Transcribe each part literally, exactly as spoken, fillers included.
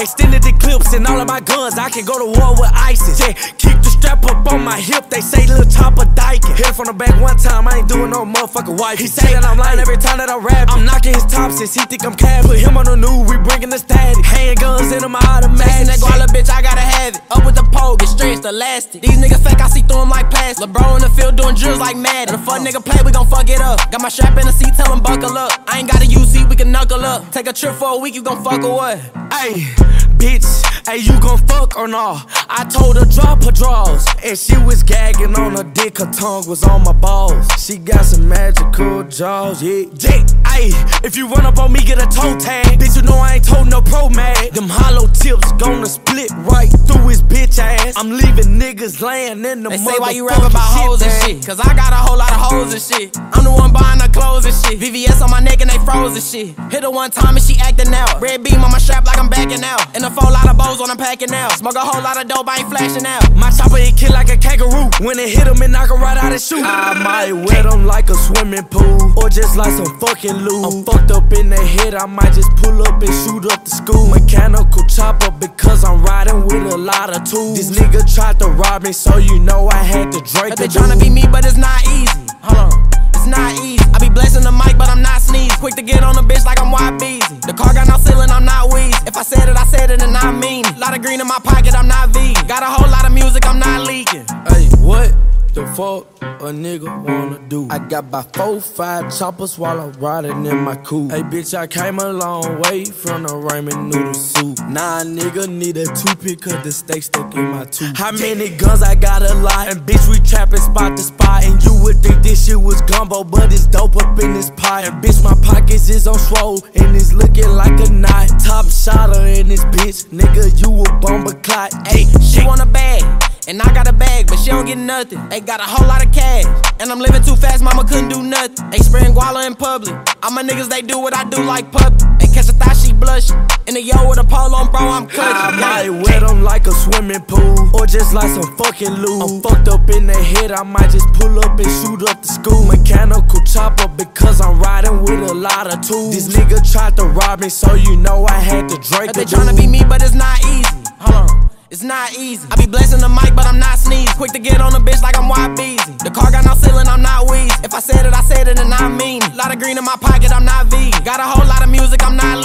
extended the clips and all of my guns. I can go to war with ISIS. Yeah, keep the strap up on my hip. They say Lil Chopper dyking. Hit it from the back one time. I ain't doing no motherfucking wife. He say that I'm lying every time that I rap. I'm knocking his top since he think I'm cab. Put him on the news. We bringing the static. Handguns in my automatic. Chasing that guala bitch, I gotta have it. Up with the pole, get stretched, elastic. These niggas fake, I see through them like plastic. LeBron in the field doing drills like Madden. If a fuck nigga play, we gon' fuck it up. Got my strap in the seat, tell him buckle up. I ain't got a U C, we can knuckle up. Take a trip for a week, you gon' fuck or what? Ayy, bitch, hey, you gon' fuck or nah? I told her drop her drawers, and she was gagging on her dick, her tongue was on my balls. She got some magical jaws, yeah, yeah. Ayy, if you run up on me, get a toe tag. Bitch, you know I ain't told no pro mag. Them hollow tips gonna split right through his bitch ass. I'm leaving niggas laying in the motherfucking shit. They say why you rap about hoes and shit, cause I got a whole lot of hoes and shit. I'm the one buying the clothes and shit. V V S on my neck and they froze and shit. Hit her one time and she acting out. Red beam on my strap like I'm backing out. And a full lot of bows when I'm packing out. Smoke a whole lot of dope, I ain't flashing out. My chopper it kill like a kangaroo. When it hit him, it knock him right out his shoe. I might wet him like a swimming pool, or just like some fucking lube. I'm fucked up in the head, I might just pull up and shoot up the school. Mechanical chopper because I'm riding with a lot of tools. This nigga tried to rob me, so you know I had to Drake. They tryna be me, but it's not easy. Hold on, it's not easy. I be blessing the mic, but I'm not sneeze. Quick to get on a bitch like I'm Y B Z. The car got no ceiling, I'm not wheezy. If I said it, I said it and I mean it. Lot of green in my pocket, I'm not vegan. Got a whole lot of music, I'm not leaking. Hey, what the fuck a nigga wanna do? I got about four, five choppers while I'm riding in my coupe. Hey bitch, I came a long way from the ramen noodle soup. Nah, nigga need a toothpick cause the steak stuck in my tooth. How many guns I got a lot, and bitch we trapping spot to spot. And you would think this shit was gumbo, but it's dope up in this pot. And bitch my pockets is on swole, and it's looking like a knot. Top shotter in this bitch, nigga you a bomber clot. Hey, she want a bag, and I got a bag, but she don't get nothing. They got a whole lot of cash, and I'm living too fast, mama couldn't do nothing. They spraying guala in public. All my niggas, they do what I do like puppy. They catch a thigh, she blush. In the yo with a pole on, bro, I'm clutching. I might wet them like a swimming pool, or just like some fucking lube. I'm fucked up in the head, I might just pull up and shoot up the school. Mechanical chopper because I'm riding with a lot of tools. This nigga tried to rob me, so you know I had to Drake. They tryna be me, but it's not easy. Hold on. It's not easy. I be blessing the mic, but I'm not sneeze. Quick to get on a bitch like I'm Y B Z. The car got no ceiling, I'm not wheezy. If I said it, I said it and I mean it. Lot of green in my pocket, I'm not vegan. Got a whole lot of music, I'm not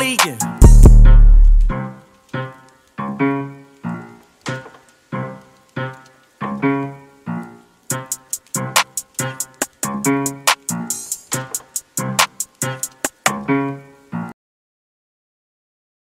leaking.